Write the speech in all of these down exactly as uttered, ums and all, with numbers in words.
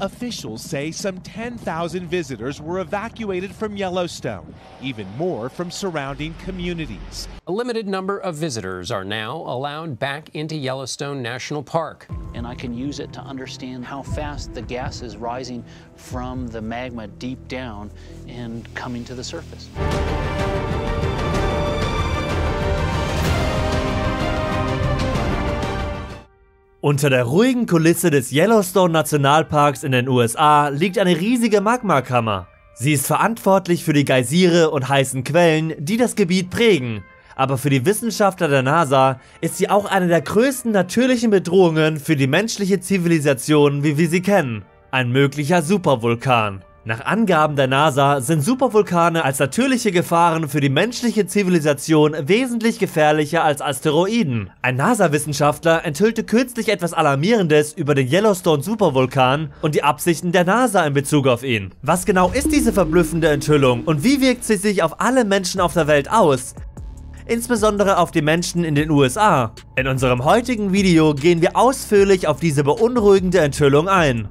Officials say some ten thousand visitors were evacuated from Yellowstone, even more from surrounding communities. A limited number of visitors are now allowed back into Yellowstone National Park. And I can use it to understand how fast the gas is rising from the magma deep down and coming to the surface. Unter der ruhigen Kulisse des Yellowstone Nationalparks in den U S A liegt eine riesige Magmakammer. Sie ist verantwortlich für die Geysire und heißen Quellen, die das Gebiet prägen. Aber für die Wissenschaftler der NASA ist sie auch eine der größten natürlichen Bedrohungen für die menschliche Zivilisation, wie wir sie kennen. Ein möglicher Supervulkan. Nach Angaben der NASA sind Supervulkane als natürliche Gefahren für die menschliche Zivilisation wesentlich gefährlicher als Asteroiden. Ein NASA-Wissenschaftler enthüllte kürzlich etwas Alarmierendes über den Yellowstone-Supervulkan und die Absichten der NASA in Bezug auf ihn. Was genau ist diese verblüffende Enthüllung und wie wirkt sie sich auf alle Menschen auf der Welt aus? Insbesondere auf die Menschen in den U S A. In unserem heutigen Video gehen wir ausführlich auf diese beunruhigende Enthüllung ein.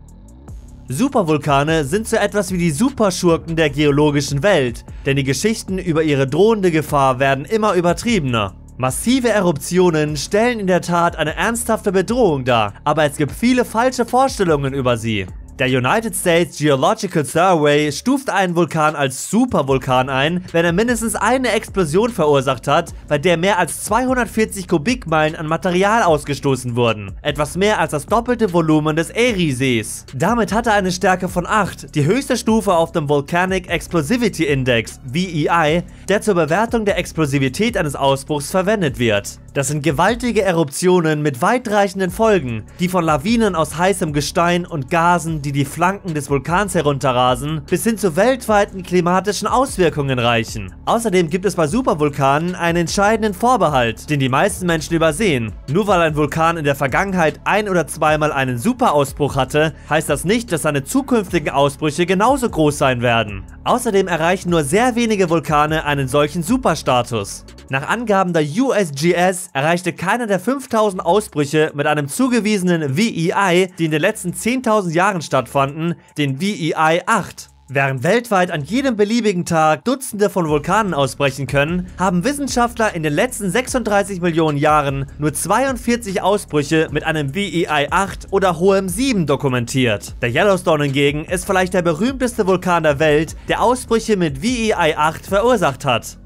Supervulkane sind so etwas wie die Superschurken der geologischen Welt, denn die Geschichten über ihre drohende Gefahr werden immer übertriebener. Massive Eruptionen stellen in der Tat eine ernsthafte Bedrohung dar, aber es gibt viele falsche Vorstellungen über sie. Der United States Geological Survey stuft einen Vulkan als Supervulkan ein, wenn er mindestens eine Explosion verursacht hat, bei der mehr als zweihundertvierzig Kubikmeilen an Material ausgestoßen wurden. Etwas mehr als das doppelte Volumen des Eriesees. Damit hat er eine Stärke von acht, die höchste Stufe auf dem Volcanic Explosivity Index, V E I, der zur Bewertung der Explosivität eines Ausbruchs verwendet wird. Das sind gewaltige Eruptionen mit weitreichenden Folgen, die von Lawinen aus heißem Gestein und Gasen, die die Flanken des Vulkans herunterrasen, bis hin zu weltweiten klimatischen Auswirkungen reichen. Außerdem gibt es bei Supervulkanen einen entscheidenden Vorbehalt, den die meisten Menschen übersehen. Nur weil ein Vulkan in der Vergangenheit ein- oder zweimal einen Superausbruch hatte, heißt das nicht, dass seine zukünftigen Ausbrüche genauso groß sein werden. Außerdem erreichen nur sehr wenige Vulkane einen solchen Superstatus. Nach Angaben der U S G S erreichte keiner der fünftausend Ausbrüche mit einem zugewiesenen V E I, die in den letzten zehntausend Jahren stattfanden, den V E I acht. Während weltweit an jedem beliebigen Tag Dutzende von Vulkanen ausbrechen können, haben Wissenschaftler in den letzten sechsunddreißig Millionen Jahren nur zweiundvierzig Ausbrüche mit einem V E I acht oder hohem sieben dokumentiert. Der Yellowstone hingegen ist vielleicht der berühmteste Vulkan der Welt, der Ausbrüche mit V E I acht verursacht hat.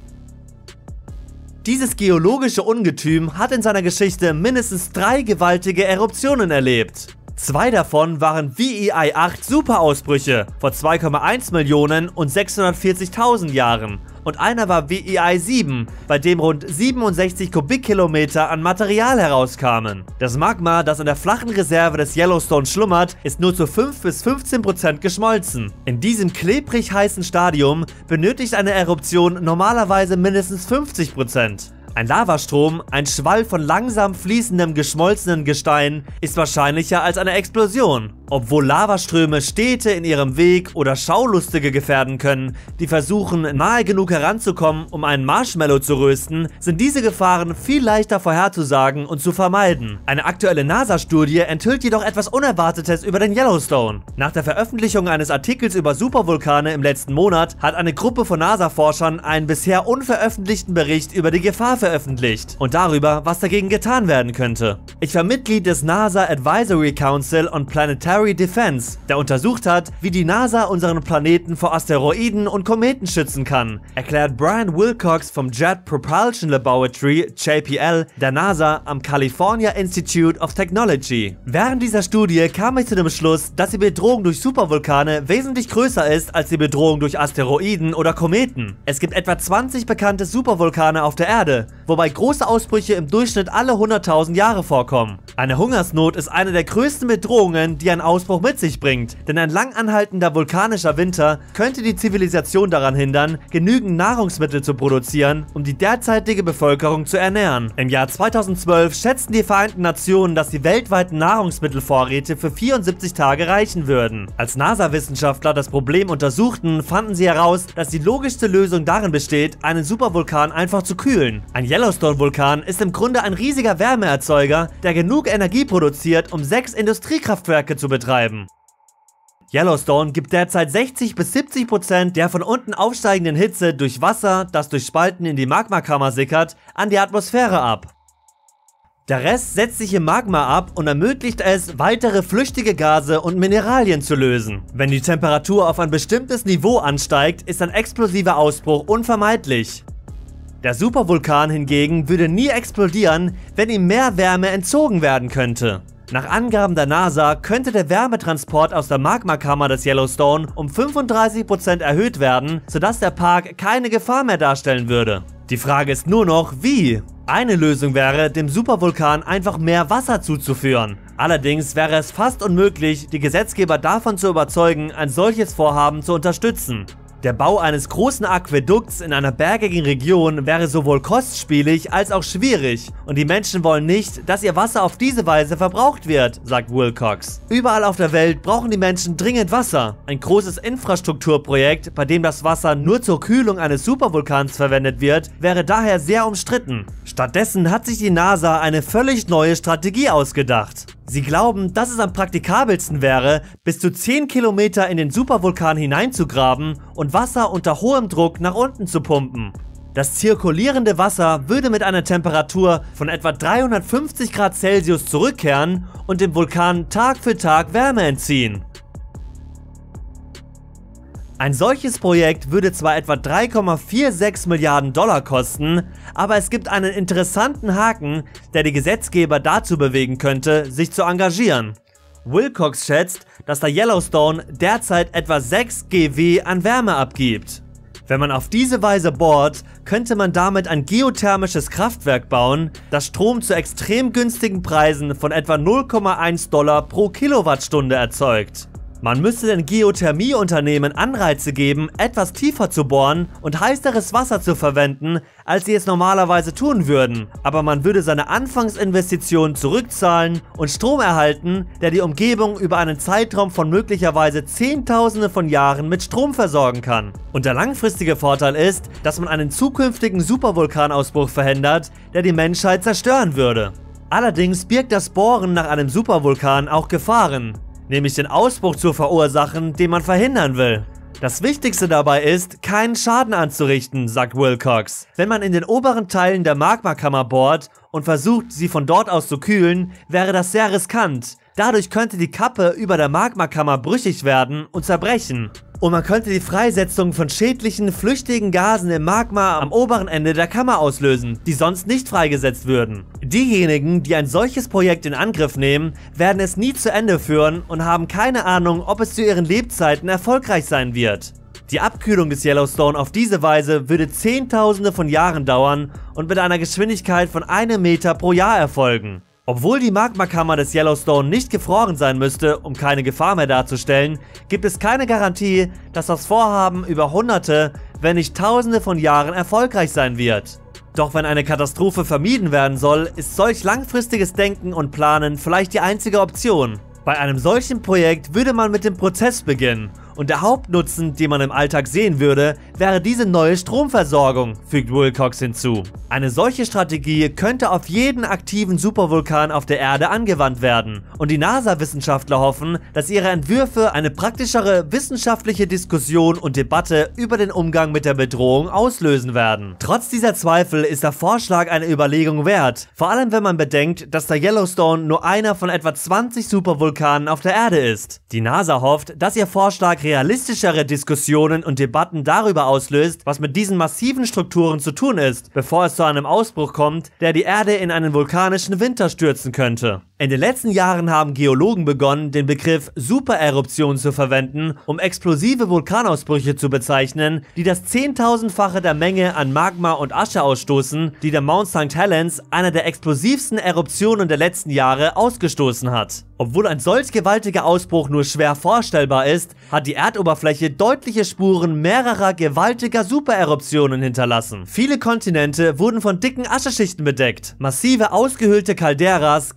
Dieses geologische Ungetüm hat in seiner Geschichte mindestens drei gewaltige Eruptionen erlebt. Zwei davon waren V E I acht Superausbrüche vor zwei Komma eins Millionen und sechshundertvierzigtausend Jahren und einer war V E I sieben, bei dem rund siebenundsechzig Kubikkilometer an Material herauskamen. Das Magma, das in der flachen Reserve des Yellowstone schlummert, ist nur zu fünf bis fünfzehn Prozent geschmolzen. In diesem klebrig heißen Stadium benötigt eine Eruption normalerweise mindestens fünfzig Prozent. Ein Lavastrom, ein Schwall von langsam fließendem geschmolzenen Gestein, ist wahrscheinlicher als eine Explosion. Obwohl Lavaströme Städte in ihrem Weg oder Schaulustige gefährden können, die versuchen, nahe genug heranzukommen, um einen Marshmallow zu rösten, sind diese Gefahren viel leichter vorherzusagen und zu vermeiden. Eine aktuelle NASA-Studie enthüllt jedoch etwas Unerwartetes über den Yellowstone. Nach der Veröffentlichung eines Artikels über Supervulkane im letzten Monat hat eine Gruppe von NASA-Forschern einen bisher unveröffentlichten Bericht über die Gefahr veröffentlicht und darüber, was dagegen getan werden könnte. Ich war Mitglied des NASA Advisory Council on Planetary Defense, der untersucht hat, wie die NASA unseren Planeten vor Asteroiden und Kometen schützen kann, erklärt Brian Wilcox vom Jet Propulsion Laboratory, J P L, der NASA am California Institute of Technology. Während dieser Studie kam ich zu dem Schluss, dass die Bedrohung durch Supervulkane wesentlich größer ist als die Bedrohung durch Asteroiden oder Kometen. Es gibt etwa zwanzig bekannte Supervulkane auf der Erde, wobei große Ausbrüche im Durchschnitt alle hunderttausend Jahre vorkommen. Eine Hungersnot ist eine der größten Bedrohungen, die ein Ausbruch mit sich bringt, denn ein lang anhaltender vulkanischer Winter könnte die Zivilisation daran hindern, genügend Nahrungsmittel zu produzieren, um die derzeitige Bevölkerung zu ernähren. Im Jahr zweitausendzwölf schätzten die Vereinten Nationen, dass die weltweiten Nahrungsmittelvorräte für vierundsiebzig Tage reichen würden. Als NASA-Wissenschaftler das Problem untersuchten, fanden sie heraus, dass die logischste Lösung darin besteht, einen Supervulkan einfach zu kühlen. Ein Yellowstone-Vulkan ist im Grunde ein riesiger Wärmeerzeuger, der genug Energie produziert, um sechs Industriekraftwerke zu betreiben. Yellowstone gibt derzeit sechzig bis siebzig Prozent der von unten aufsteigenden Hitze durch Wasser, das durch Spalten in die Magmakammer sickert, an die Atmosphäre ab. Der Rest setzt sich im Magma ab und ermöglicht es, weitere flüchtige Gase und Mineralien zu lösen. Wenn die Temperatur auf ein bestimmtes Niveau ansteigt, ist ein explosiver Ausbruch unvermeidlich. Der Supervulkan hingegen würde nie explodieren, wenn ihm mehr Wärme entzogen werden könnte. Nach Angaben der NASA könnte der Wärmetransport aus der Magmakammer des Yellowstone um fünfunddreißig Prozent erhöht werden, sodass der Park keine Gefahr mehr darstellen würde. Die Frage ist nur noch, wie? Eine Lösung wäre, dem Supervulkan einfach mehr Wasser zuzuführen. Allerdings wäre es fast unmöglich, die Gesetzgeber davon zu überzeugen, ein solches Vorhaben zu unterstützen. Der Bau eines großen Aquädukts in einer bergigen Region wäre sowohl kostspielig als auch schwierig und die Menschen wollen nicht, dass ihr Wasser auf diese Weise verbraucht wird, sagt Wilcox. Überall auf der Welt brauchen die Menschen dringend Wasser. Ein großes Infrastrukturprojekt, bei dem das Wasser nur zur Kühlung eines Supervulkans verwendet wird, wäre daher sehr umstritten. Stattdessen hat sich die NASA eine völlig neue Strategie ausgedacht. Sie glauben, dass es am praktikabelsten wäre, bis zu zehn Kilometer in den Supervulkan hineinzugraben und Wasser unter hohem Druck nach unten zu pumpen. Das zirkulierende Wasser würde mit einer Temperatur von etwa dreihundertfünfzig Grad Celsius zurückkehren und dem Vulkan Tag für Tag Wärme entziehen. Ein solches Projekt würde zwar etwa drei Komma sechsundvierzig Milliarden Dollar kosten, aber es gibt einen interessanten Haken, der die Gesetzgeber dazu bewegen könnte, sich zu engagieren. Wilcox schätzt, dass der Yellowstone derzeit etwa sechs Gigawatt an Wärme abgibt. Wenn man auf diese Weise bohrt, könnte man damit ein geothermisches Kraftwerk bauen, das Strom zu extrem günstigen Preisen von etwa null Komma eins Dollar pro Kilowattstunde erzeugt. Man müsste den Geothermieunternehmen Anreize geben, etwas tiefer zu bohren und heißeres Wasser zu verwenden, als sie es normalerweise tun würden. Aber man würde seine Anfangsinvestitionen zurückzahlen und Strom erhalten, der die Umgebung über einen Zeitraum von möglicherweise Zehntausende von Jahren mit Strom versorgen kann. Und der langfristige Vorteil ist, dass man einen zukünftigen Supervulkanausbruch verhindert, der die Menschheit zerstören würde. Allerdings birgt das Bohren nach einem Supervulkan auch Gefahren, nämlich den Ausbruch zu verursachen, den man verhindern will. Das Wichtigste dabei ist, keinen Schaden anzurichten, sagt Wilcox. Wenn man in den oberen Teilen der Magmakammer bohrt und versucht, sie von dort aus zu kühlen, wäre das sehr riskant. Dadurch könnte die Kappe über der Magmakammer brüchig werden und zerbrechen. Und man könnte die Freisetzung von schädlichen, flüchtigen Gasen im Magma am oberen Ende der Kammer auslösen, die sonst nicht freigesetzt würden. Diejenigen, die ein solches Projekt in Angriff nehmen, werden es nie zu Ende führen und haben keine Ahnung, ob es zu ihren Lebzeiten erfolgreich sein wird. Die Abkühlung des Yellowstone auf diese Weise würde Zehntausende von Jahren dauern und mit einer Geschwindigkeit von einem Meter pro Jahr erfolgen. Obwohl die Magmakammer des Yellowstone nicht gefroren sein müsste, um keine Gefahr mehr darzustellen, gibt es keine Garantie, dass das Vorhaben über Hunderte, wenn nicht Tausende von Jahren erfolgreich sein wird. Doch wenn eine Katastrophe vermieden werden soll, ist solch langfristiges Denken und Planen vielleicht die einzige Option. Bei einem solchen Projekt würde man mit dem Prozess beginnen und der Hauptnutzen, den man im Alltag sehen würde, wäre diese neue Stromversorgung, fügt Wilcox hinzu. Eine solche Strategie könnte auf jeden aktiven Supervulkan auf der Erde angewandt werden und die NASA-Wissenschaftler hoffen, dass ihre Entwürfe eine praktischere wissenschaftliche Diskussion und Debatte über den Umgang mit der Bedrohung auslösen werden. Trotz dieser Zweifel ist der Vorschlag eine Überlegung wert, vor allem wenn man bedenkt, dass der Yellowstone nur einer von etwa zwanzig Supervulkanen auf der Erde ist. Die NASA hofft, dass ihr Vorschlag realistischere Diskussionen und Debatten darüber auslöst, was mit diesen massiven Strukturen zu tun ist, bevor es zu einem Ausbruch kommt, der die Erde in einen vulkanischen Winter stürzen könnte. In den letzten Jahren haben Geologen begonnen, den Begriff Supereruption zu verwenden, um explosive Vulkanausbrüche zu bezeichnen, die das zehntausendfache der Menge an Magma und Asche ausstoßen, die der Mount Sankt Helens, einer der explosivsten Eruptionen der letzten Jahre, ausgestoßen hat. Obwohl ein solch gewaltiger Ausbruch nur schwer vorstellbar ist, hat die Erdoberfläche deutliche Spuren mehrerer gewaltiger Supereruptionen hinterlassen. Viele Kontinente wurden von dicken Ascheschichten bedeckt. Massive ausgehöhlte Calderas, Krater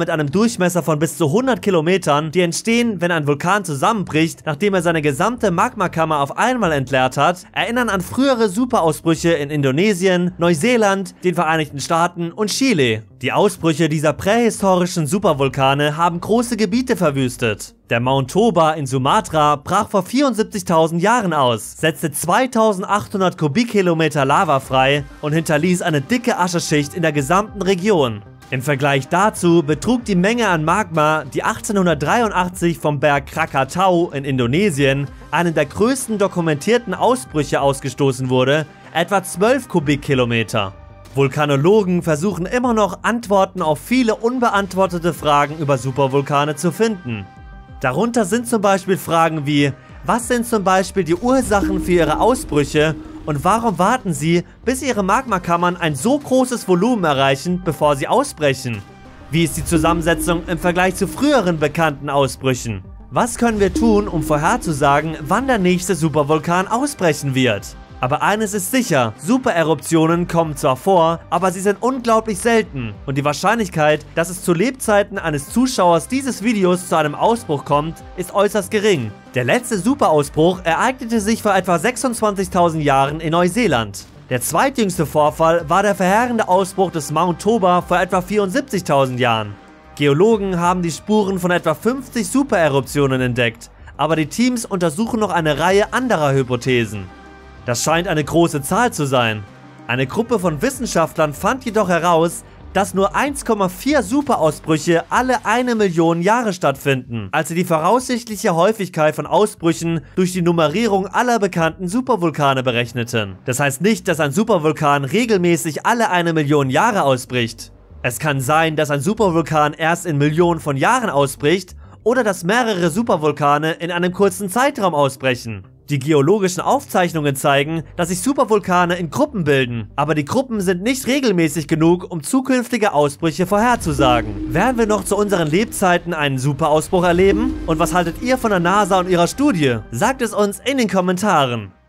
mit einem Durchmesser von bis zu hundert Kilometern, die entstehen, wenn ein Vulkan zusammenbricht, nachdem er seine gesamte Magmakammer auf einmal entleert hat, erinnern an frühere Superausbrüche in Indonesien, Neuseeland, den Vereinigten Staaten und Chile. Die Ausbrüche dieser prähistorischen Supervulkane haben große Gebiete verwüstet. Der Mount Toba in Sumatra brach vor vierundsiebzigtausend Jahren aus, setzte zweitausendachthundert Kubikkilometer Lava frei und hinterließ eine dicke Ascheschicht in der gesamten Region. Im Vergleich dazu betrug die Menge an Magma, die achtzehnhundertdreiundachtzig vom Berg Krakatau in Indonesien, einen der größten dokumentierten Ausbrüche ausgestoßen wurde, etwa zwölf Kubikkilometer. Vulkanologen versuchen immer noch Antworten auf viele unbeantwortete Fragen über Supervulkane zu finden. Darunter sind zum Beispiel Fragen wie: Was sind zum Beispiel die Ursachen für ihre Ausbrüche und warum warten sie, bis ihre Magmakammern ein so großes Volumen erreichen, bevor sie ausbrechen? Wie ist die Zusammensetzung im Vergleich zu früheren bekannten Ausbrüchen? Was können wir tun, um vorherzusagen, wann der nächste Supervulkan ausbrechen wird? Aber eines ist sicher, Supereruptionen kommen zwar vor, aber sie sind unglaublich selten und die Wahrscheinlichkeit, dass es zu Lebzeiten eines Zuschauers dieses Videos zu einem Ausbruch kommt, ist äußerst gering. Der letzte Superausbruch ereignete sich vor etwa sechsundzwanzigtausend Jahren in Neuseeland. Der zweitjüngste Vorfall war der verheerende Ausbruch des Mount Toba vor etwa vierundsiebzigtausend Jahren. Geologen haben die Spuren von etwa fünfzig Supereruptionen entdeckt, aber die Teams untersuchen noch eine Reihe anderer Hypothesen. Das scheint eine große Zahl zu sein. Eine Gruppe von Wissenschaftlern fand jedoch heraus, dass nur eins Komma vier Superausbrüche alle eine Million Jahre stattfinden, als sie die voraussichtliche Häufigkeit von Ausbrüchen durch die Nummerierung aller bekannten Supervulkane berechneten. Das heißt nicht, dass ein Supervulkan regelmäßig alle eine Million Jahre ausbricht. Es kann sein, dass ein Supervulkan erst in Millionen von Jahren ausbricht oder dass mehrere Supervulkane in einem kurzen Zeitraum ausbrechen. Die geologischen Aufzeichnungen zeigen, dass sich Supervulkane in Gruppen bilden, aber die Gruppen sind nicht regelmäßig genug, um zukünftige Ausbrüche vorherzusagen. Werden wir noch zu unseren Lebzeiten einen Superausbruch erleben? Und was haltet ihr von der NASA und ihrer Studie? Sagt es uns in den Kommentaren.